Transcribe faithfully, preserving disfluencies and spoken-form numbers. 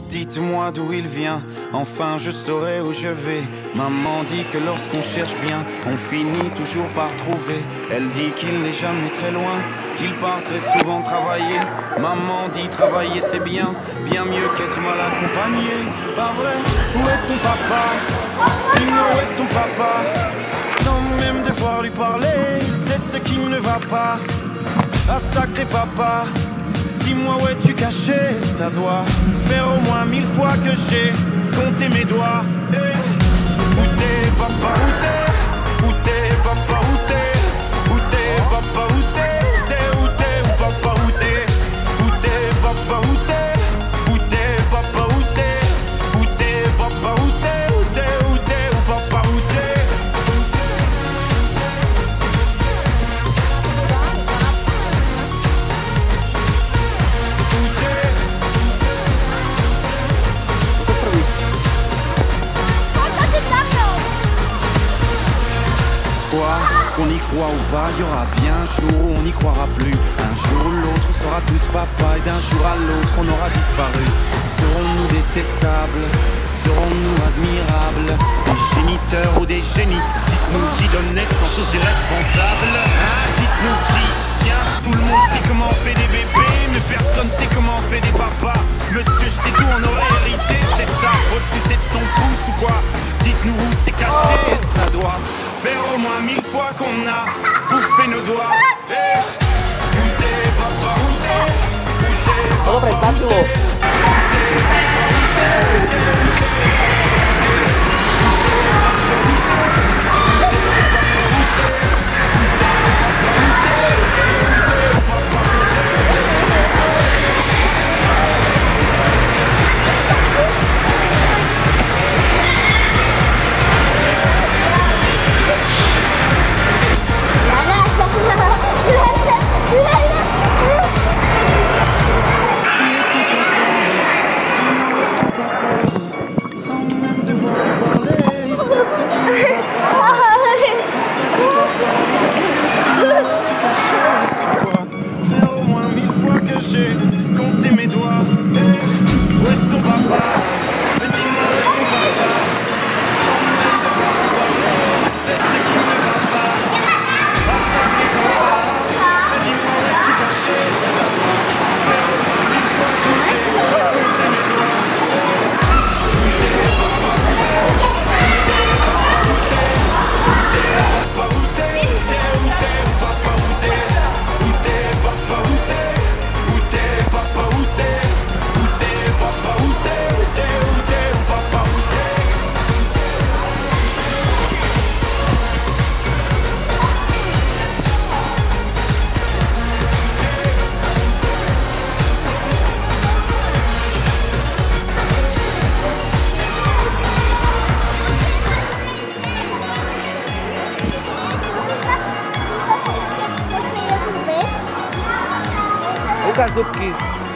Dites-moi d'où il vient, enfin je saurai où je vais. Maman dit que lorsqu'on cherche bien, on finit toujours par trouver. Elle dit qu'il n'est jamais très loin, qu'il part très souvent travailler. Maman dit travailler c'est bien, bien mieux qu'être mal accompagné. Pas vrai? Où est ton papa? Dis-moi où est ton papa? Sans même devoir lui parler, c'est ce qui ne va pas. Ah sacré papa, dis-moi où es-tu caché? Ça doit faire au moins mille fois que j'ai compté mes doigts. Hey. Où t'es papa, où t'es? Où t'es papa, où t'es? Où t'es papa, où t'es? Où t'es, où t'es, où papa, où t'es? Où t'es papa, où t'es? Où t'es papa, où t'es? Où t'es papa, où t'es? Où t'es, où t'es, où papa, où t'es? Quoi? Qu'on y croit ou pas, il y aura bien un jour où on n'y croira plus. Un jour ou l'autre, on sera tous papa, et d'un jour à l'autre, on aura disparu. Serons-nous détestables? Serons-nous admirables? Des géniteurs ou des génies? Dites-nous qui donne naissance aux irresponsables. Hein? Dites-nous qui? Tiens, tout le monde sait comment on fait des bébés, mais personne sait comment on fait des papas. Monsieur, je sais tout, on aurait hérité, c'est ça. Faut le sucer de son pouce ou quoi? Dites-nous où c'est caché, ça doit faire au moins mille fois qu'on a bouffé nos doigts. Hey. Où t'es papa, où t'es? Où t'es papa, où t'es? Où t'es papa, où t'es? Où t'es, où t'es, où t'es? J'ai compté mes doigts. Hey, où est ton papa? Mais dis-moi où est ton papa? Sans même devoir me parler, c'est ce qui ne va pas. Ah sacré papa, mais dis-moi où es-tu caché? Ça doit faire au moins mille fois que j'ai compté mes doigts. Où t'es papa, où t'es? Où t'es papa, où t'es? Où t'es papa, où t'es? Où t'es, où t'es, où papa, où t'es? Où t'es papa, où t'es? Papa, où t'es? Où t'es, papa, où t'es? Où t'es, où t'es, où papa, où t'es? Łukasz Zupki.